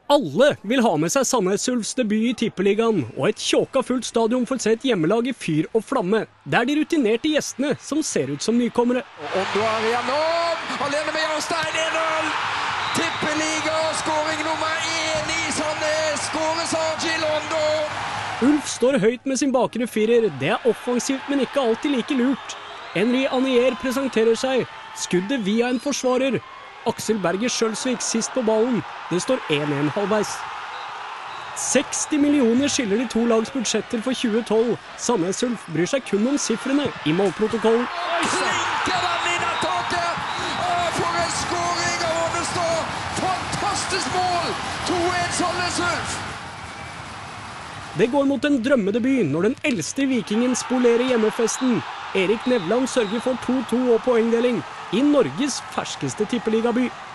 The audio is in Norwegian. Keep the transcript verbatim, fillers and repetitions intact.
Alle vil ha med seg Sandnes Ulfs debut i Tippeligaen, og et tjåka fullt stadion får se et hjemmelag i fyr og flamme. Det er de rutinerte gjestene som ser ut som nykommere. Og nå er Janov, alene med Jarstein, en null! Tippeliga, skåring nummer én i Sandnes, skåres av Gilondo! Ulf står høyt med sin bakre firer. Det er offensivt, men ikke alltid like lurt. Henry Anier presenterer seg. Skuddet via en forsvarer. Aksel Berger Skjølsvik sist på ballen. Det står én én halvveis. seksti millioner skiller de to lags budsjetter for tjue tolv. Sandnes Ulf bryr seg kun om siffrene i målprotokollen. Klinker den inn av taket! Åh, for en skåring av Ånestad! Fantastisk mål! to én Sandnes Ulf! Det går mot en drømmedebut når den eldste vikingen spolerer hjemmefesten. Erik Nevland sørger for to to og poengdeling i Norges ferskeste tippeligaby.